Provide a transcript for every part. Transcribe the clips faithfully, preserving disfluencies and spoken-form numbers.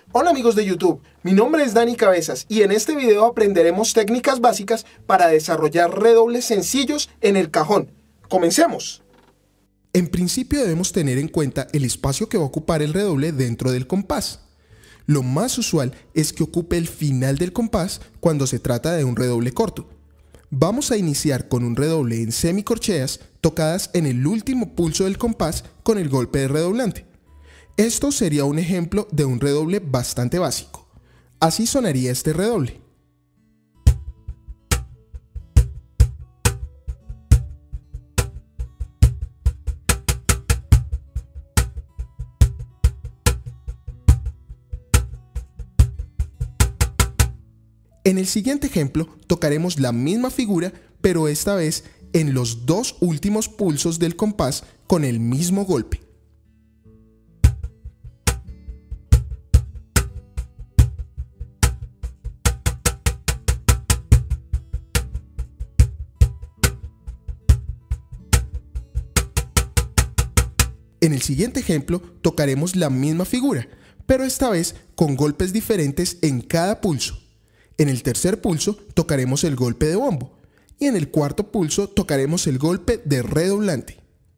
Hola amigos de YouTube, mi nombre es Dani Cabezas y en este video aprenderemos técnicas básicas para desarrollar redobles sencillos en el cajón. ¡Comencemos! En principio debemos tener en cuenta el espacio que va a ocupar el redoble dentro del compás. Lo más usual es que ocupe el final del compás cuando se trata de un redoble corto. Vamos a iniciar con un redoble en semicorcheas tocadas en el último pulso del compás con el golpe de redoblante. Esto sería un ejemplo de un redoble bastante básico. Así sonaría este redoble. En el siguiente ejemplo tocaremos la misma figura, pero esta vez en los dos últimos pulsos del compás con el mismo golpe. En el siguiente ejemplo tocaremos la misma figura, pero esta vez con golpes diferentes en cada pulso. En el tercer pulso tocaremos el golpe de bombo y en el cuarto pulso tocaremos el golpe de redoblante.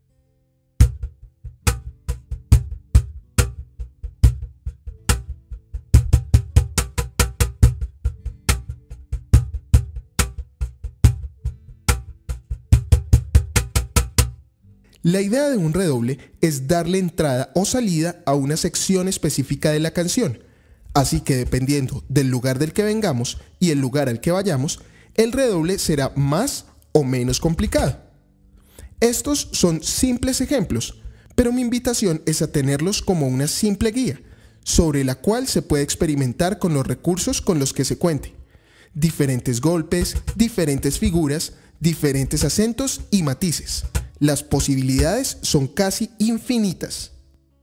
La idea de un redoble es darle entrada o salida a una sección específica de la canción, así que dependiendo del lugar del que vengamos y el lugar al que vayamos, el redoble será más o menos complicado. Estos son simples ejemplos, pero mi invitación es a tenerlos como una simple guía, sobre la cual se puede experimentar con los recursos con los que se cuente. Diferentes golpes, diferentes figuras, diferentes acentos y matices. Las posibilidades son casi infinitas.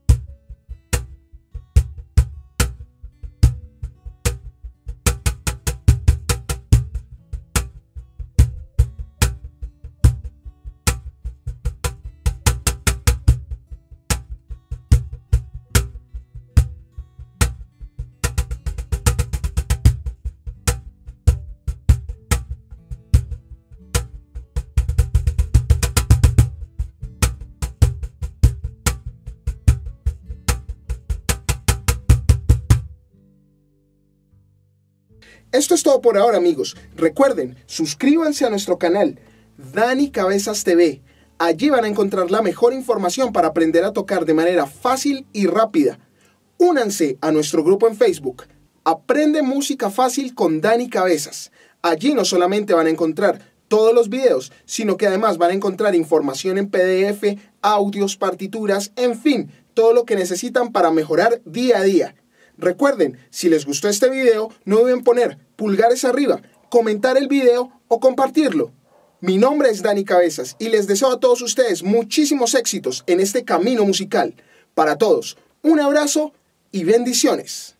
Esto es todo por ahora amigos. Recuerden, suscríbanse a nuestro canal Dani Cabezas T V. Allí van a encontrar la mejor información para aprender a tocar de manera fácil y rápida. Únanse a nuestro grupo en Facebook. Aprende música fácil con Dani Cabezas. Allí no solamente van a encontrar todos los videos, sino que además van a encontrar información en P D F, audios, partituras, en fin, todo lo que necesitan para mejorar día a día. Recuerden, si les gustó este video, no deben poner pulgares arriba, comentar el video o compartirlo. Mi nombre es Dani Cabezas y les deseo a todos ustedes muchísimos éxitos en este camino musical. Para todos, un abrazo y bendiciones.